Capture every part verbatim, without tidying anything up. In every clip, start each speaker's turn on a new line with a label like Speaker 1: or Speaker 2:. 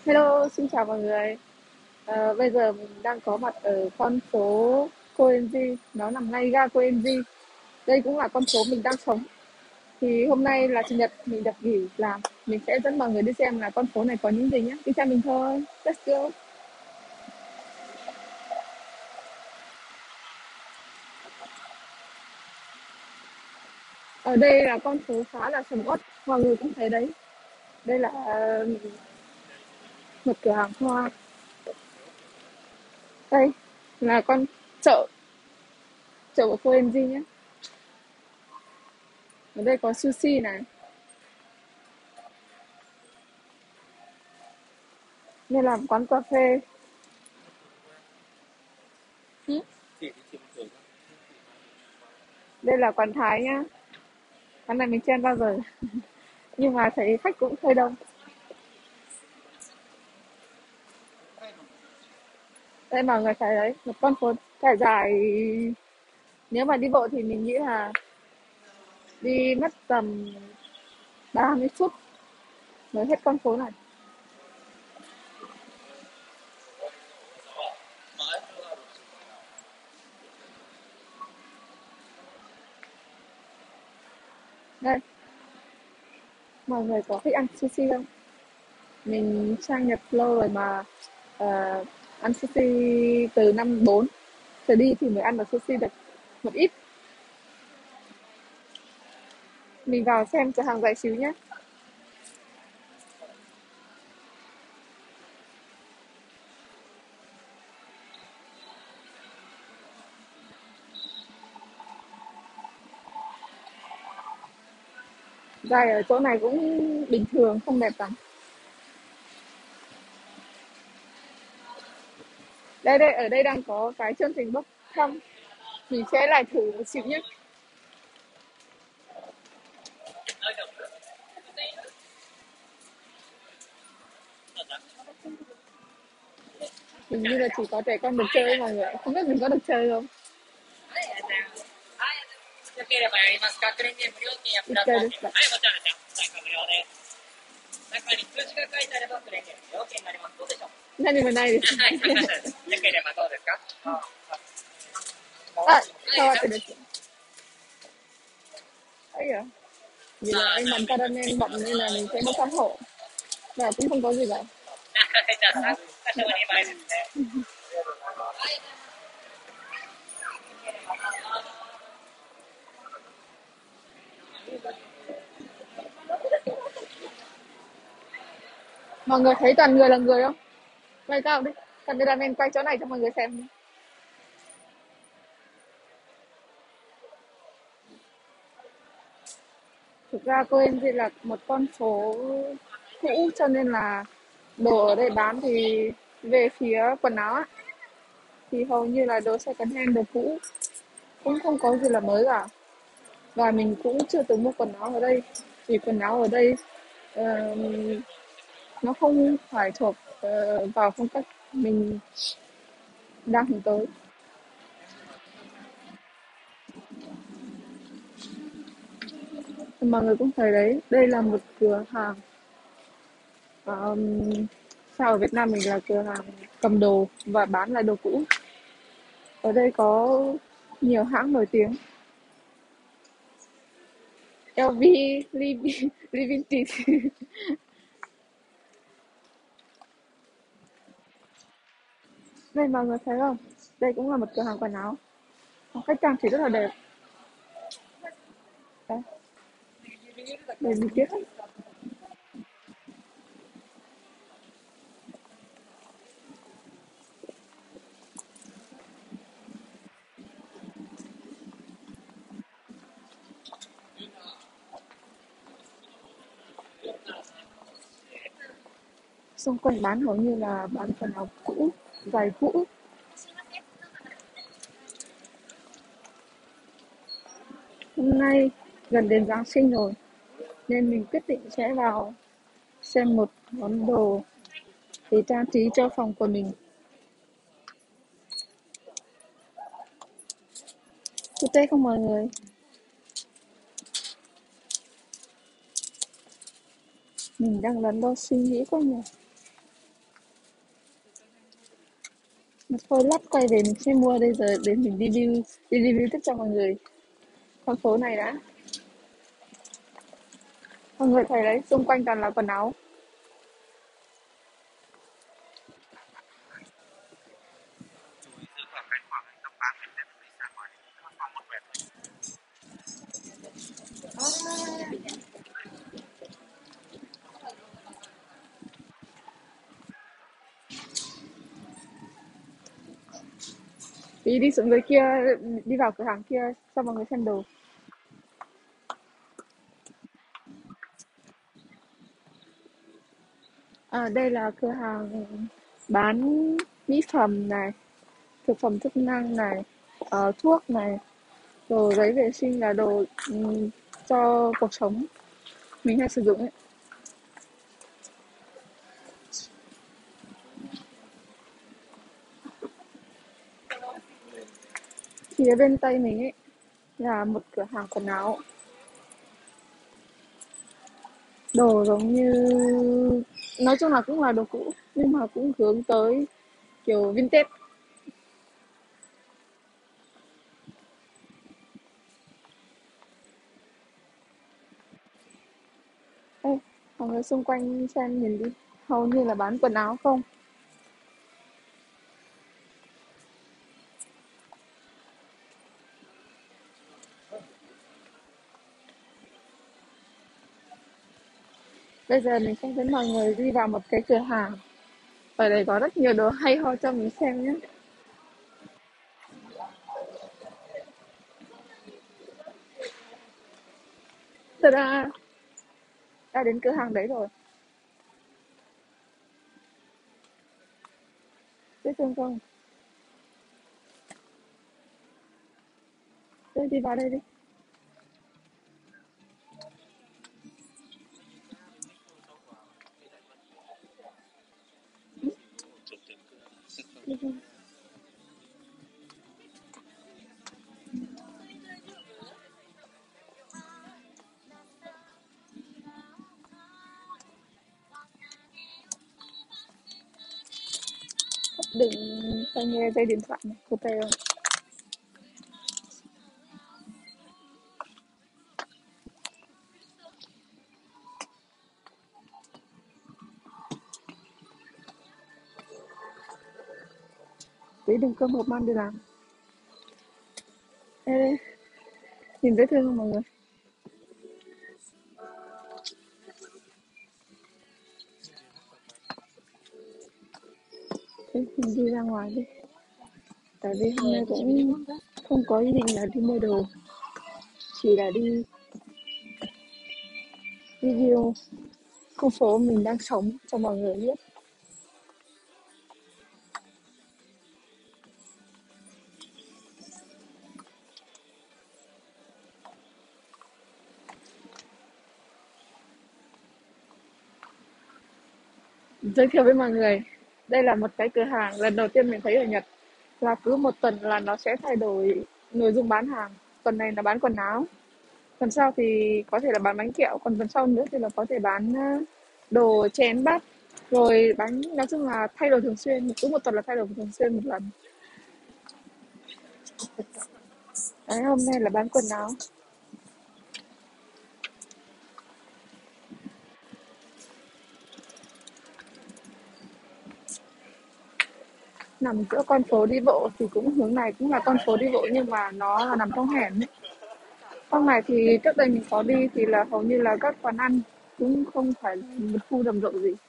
Speaker 1: Hello, xin chào mọi người. Ờ, bây giờ mình đang có mặt ở con phố Koenji, nó nằm ngay ga Koenji. Đây cũng là con phố mình đang sống. Thì hôm nay là chủ nhật, mình được nghỉ làm. Mình sẽ dẫn mọi người đi xem là con phố này có những gì nhé. Đi theo mình thôi. Let's go. Ở đây là con phố khá là sầm uất, mọi người cũng thấy đấy. Đây là ờ, một cửa hàng hoa. Đây là con chợ, chợ của Koenji nhé. Ở đây có sushi này. Đây là một quán cà phê. Ừ. Đây là quán Thái nhá. Quán này mình chen bao giờ. Nhưng mà thấy khách cũng hơi đông. Đây mọi người thấy đấy, một con phố trải dài, nếu mà đi bộ thì mình nghĩ là đi mất tầm ba mươi phút mới hết con phố này. Đây, mọi người có thích ăn sushi không? Mình sang Nhật lâu rồi mà ờ, ăn sushi từ năm bốn trở đi thì mới ăn được sushi được một ít. Mình vào xem cửa hàng vài xíu nhé. Dài ở chỗ này cũng bình thường, không đẹp lắm. Đây đây, ở đây đang có cái chương trình bốc thăm. Mình sẽ lại thử một xíu nhé. Hình như là chỉ có trẻ con được chơi mọi người. Không biết mình có được chơi không?
Speaker 2: よければやりますか？クレーンゲーム料金やプ
Speaker 1: Được
Speaker 2: ラス
Speaker 1: chơi
Speaker 2: ア
Speaker 1: được
Speaker 2: ーケード。
Speaker 1: cả.
Speaker 2: はい、もちろんですよ。参加無料です。中に数字が書いてあればクレーンゲーム料金になります。どうでしょう？
Speaker 1: 何もないです。
Speaker 2: はい、参加者です。よければどうですか？は
Speaker 1: あ、変わっ
Speaker 2: い、
Speaker 1: てる。Ấy à, vì là anh làm caramel bận nên là mình sẽ bốc thăm hộ. Và cũng không có gì cả.
Speaker 2: じゃあ、最初のにまいですね。
Speaker 1: Mọi người thấy toàn người là người không? Quay cao đi. Cameraman quay chỗ này cho mọi người xem. Thực ra quên thì là một con phố cũ cho nên là đồ ở đây bán thì về phía quần áo á, thì hầu như là đồ second hand, đồ cũ, cũng không có gì là mới cả. Và mình cũng chưa từng mua quần áo ở đây, vì quần áo ở đây ờ, nó không phải thuộc ờ, vào phong cách mình đang hướng tới. Mọi người cũng thấy đấy, đây là một cửa hàng, um, sao ở Việt Nam mình là cửa hàng cầm đồ và bán lại đồ cũ. Ở đây có nhiều hãng nổi tiếng, lờ vê, Levi- Levi's. Đây mọi người thấy không? Đây cũng là một cửa hàng quần áo. Cách trang trí rất là đẹp. Đấy, đây đi tiếp. Xung quanh bán hầu như là bán quần áo cũ, giày cũ. Hôm nay gần đến Giáng sinh rồi, nên mình quyết định sẽ vào xem một món đồ để trang trí cho phòng của mình. Có tết không mọi người? Mình đang đắn đo suy nghĩ quá nhỉ. Thôi lát quay về mình sẽ mua, bây giờ đến mình đi review, đi review tiếp cho mọi người con phố này đã. Mọi người thấy đấy, xung quanh toàn là quần áo. Đi đi xuống dưới kia, đi vào cửa hàng kia cho mọi người xem đồ. À, đây là cửa hàng bán mỹ phẩm này, thực phẩm chức năng này, ờ, thuốc này, đồ giấy vệ sinh là đồ ừm, cho cuộc sống mình hay sử dụng ấy. Phía bên tay mình ấy là một cửa hàng quần áo, đồ giống như nói chung là cũng là đồ cũ nhưng mà cũng hướng tới kiểu vintage. Ê, mọi người xung quanh xem nhìn đi, hầu như là bán quần áo không. Bây giờ mình sẽ dẫn mọi người đi vào một cái cửa hàng, ở đây có rất nhiều đồ hay ho cho mình xem nhé. Ta-da! Đã đến cửa hàng đấy rồi. Dễ thương không? Đây, đi vào đây đi. Đừng tai nghe dây điện thoại này, có tè không? Tí đừng cơm hộp mang đi làm. Ê, nhìn dễ thương không mọi người? Thế mình đi ra ngoài đi. Tại vì hôm nay cũng không có ý định là đi mua đồ, chỉ là đi review khu phố mình đang sống cho mọi người biết. Giới thiệu với mọi người, đây là một cái cửa hàng lần đầu tiên mình thấy ở Nhật, là cứ một tuần là nó sẽ thay đổi nội dung bán hàng. Tuần này là bán quần áo, tuần sau thì có thể là bán bánh kẹo, còn tuần sau nữa thì là có thể bán ờ, đồ chén bát, rồi bán nói chung là thay đổi thường xuyên, cứ một tuần là thay đổi thường xuyên một lần. Đấy, hôm nay là bán quần áo, nằm giữa con phố đi bộ thì cũng hướng này cũng là con phố đi bộ nhưng mà nó là nằm trong hẻm ấy. Trong này thì trước đây mình có đi thì là hầu như là các quán ăn, cũng không phải là một khu rầm rộ gì.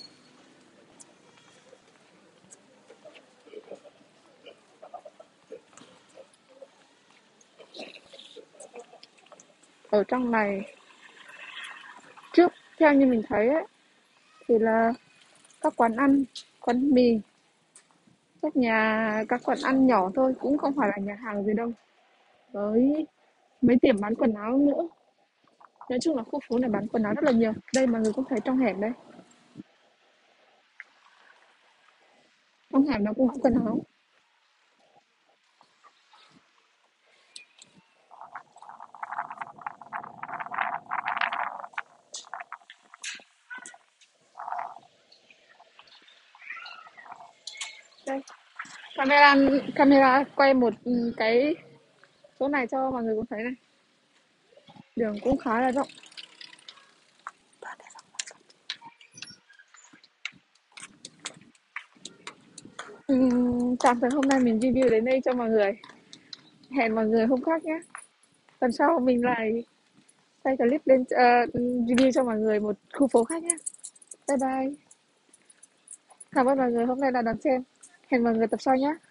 Speaker 1: Ở trong này trước theo như mình thấy ấy, thì là các quán ăn, quán mì, các nhà các quán ăn nhỏ thôi, cũng không phải là nhà hàng gì đâu. Với mấy tiệm bán quần áo nữa. Nói chung là khu phố này bán quần áo rất là nhiều. Đây mọi người cũng thấy trong hẻm đây, trong hẻm nó cũng có quần áo. Đây, Camera camera quay một ừ, cái chỗ này cho mọi người cũng thấy này. Đường cũng khá là rộng. Ừm, tạm thời hôm nay mình review đến đây cho mọi người. Hẹn mọi người hôm khác nhé. Tuần sau mình lại quay clip lên ờ, review cho mọi người một khu phố khác nhé. Bye bye. Cảm ơn mọi người hôm nay đã đón xem. Hẹn mọi người tập sau nhé.